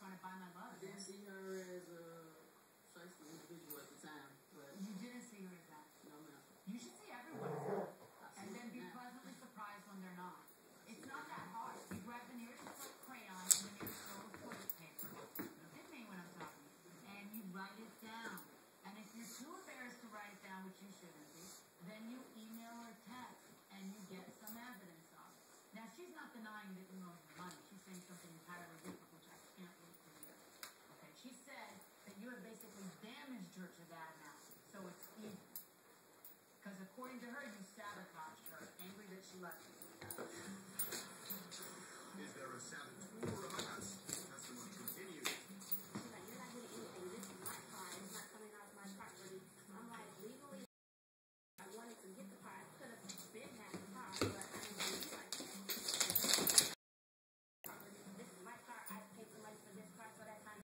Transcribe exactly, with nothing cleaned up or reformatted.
trying to buy my love. I didn't see her as a shiesty individual at the time, but you didn't see her as that. No, ma'am. You should see everyone as that, and then be pleasantly surprised when they're not. It's not that hard. You grab the nearest crayon and the nearest roll of toilet paper. Look at me when I'm talking, and you write it down. And if you're too embarrassed to write it down, which you shouldn't be, then you email or text, and you get some evidence of it. Now, she's not denying that you owe her money. She's saying something entirely different, which I can't wait to hear. Okay, she said that you have basically damaged her to that amount, so it's even. Because according to her, you sabotaged her, angry that she left you. Is there a sabotage?